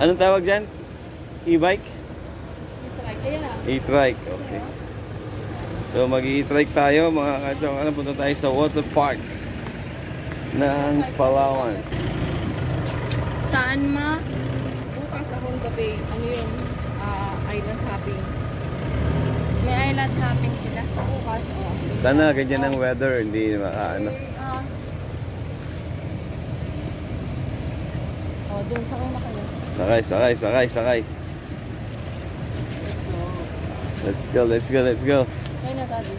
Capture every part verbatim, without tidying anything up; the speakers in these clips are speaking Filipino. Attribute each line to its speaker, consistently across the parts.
Speaker 1: Anong tawag dyan? E-bike?
Speaker 2: E-trike. Ayan na.
Speaker 1: E-trike, okay. So mag-e-trike tayo mga kachok. Ano, punta tayo sa water park ng Palawan.
Speaker 2: Saan ma? Bukas akong gabi. Ano yung uh, island hopping? May island hopping sila? Bukas. Oh.
Speaker 1: Sana ganyan ang weather. Hindi makaano.
Speaker 2: Uh, oh, doon sa kayo kayo.
Speaker 1: Sakay, sakay, sakay, sakay.
Speaker 2: Let's go.
Speaker 1: Let's go, let's go, let's go.
Speaker 2: Ngayon na sabi.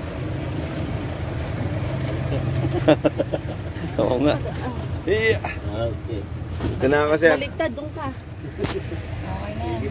Speaker 1: Oo nga. Yeah.
Speaker 3: Okay.
Speaker 1: Ito na kasi.
Speaker 2: Baliktad, doon ka. Okay na yan.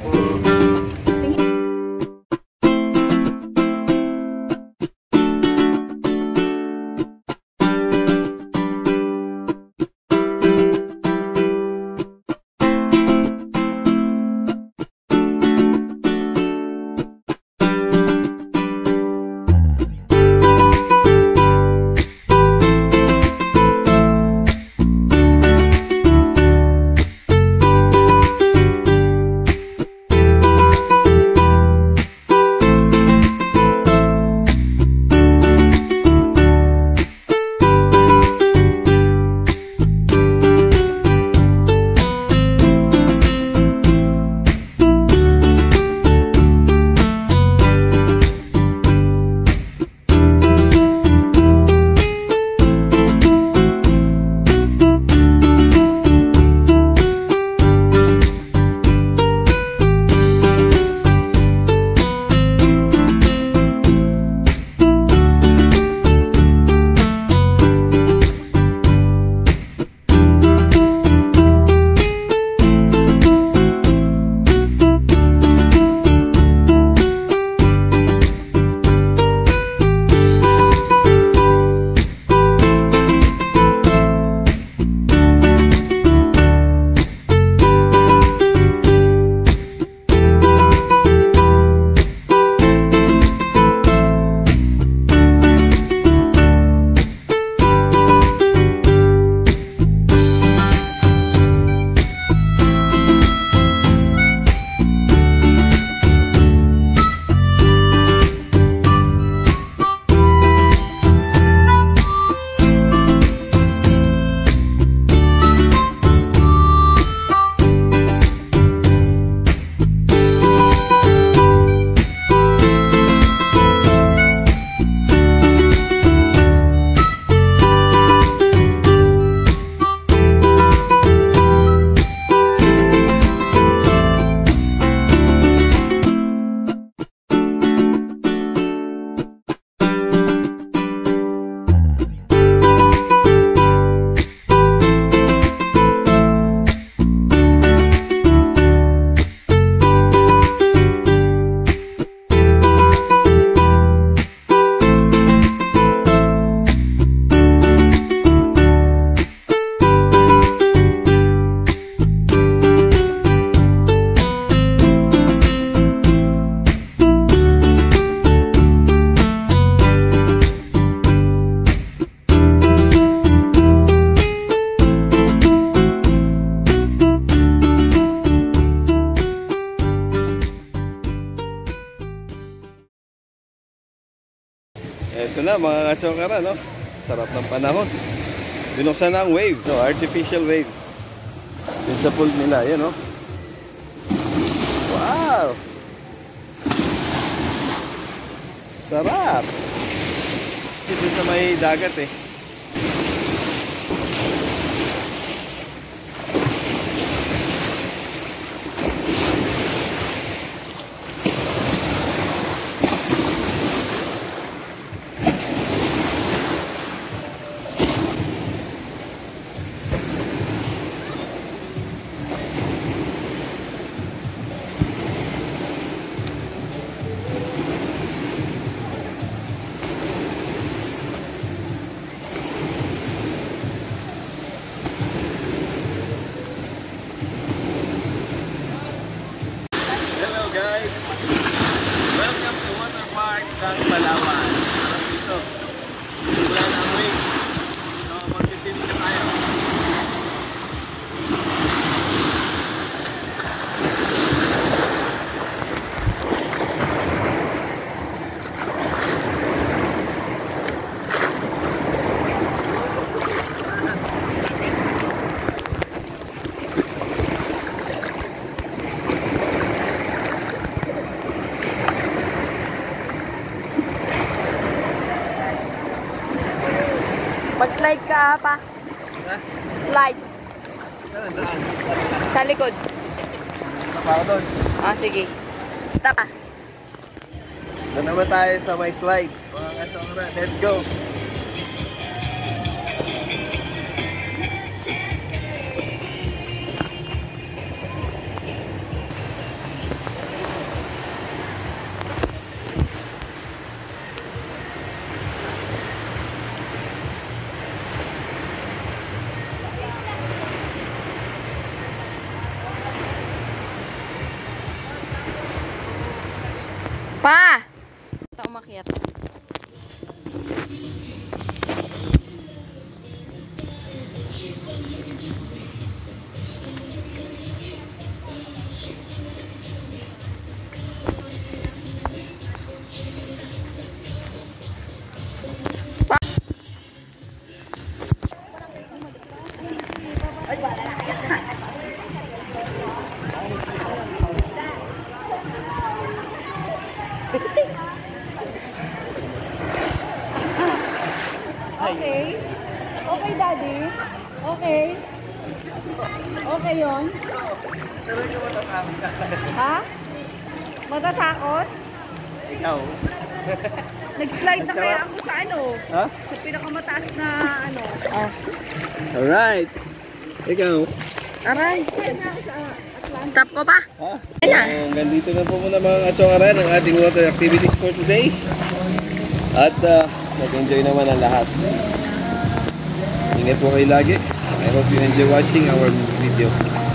Speaker 1: Ito na mga katsokara, no? Sarap ng panahon. Binuksan na ang wave, no? Artificial wave. Din sa pool nila, yan, no? Wow! Sarap! Dito sa may dagat, eh. ng Palawan. Dito. Wala na ang wave. So, magsisimula tayo.
Speaker 2: Mag-slide ka pa.
Speaker 1: Ha?
Speaker 2: Slide.
Speaker 1: Saan ang daan?
Speaker 2: Sa likod.
Speaker 1: Tapa ako doon.
Speaker 2: Ah, sige. Stop ah.
Speaker 1: Doon naman tayo sa may slide. Mga kasokra, let's go!
Speaker 2: Pa! Ito umakyat. Pa! Okay. Okay, Daddy. Okay. Okay yon. Ha? Matatakot?
Speaker 1: Ikaw?
Speaker 2: Nag-slide na kaya ako sa ano?
Speaker 1: Ha?
Speaker 2: Sa pinakamataas na ano? Ah.
Speaker 1: Alright! Ikaw?
Speaker 2: Aray. Stop ko pa?
Speaker 1: Ha?
Speaker 2: Yan na.
Speaker 1: So, hanggang dito na po muna mga katsokara ng ating water activities for today. At uh, nag-enjoy naman ang lahat. Ingat po kayo lagi. I hope you enjoy watching our video.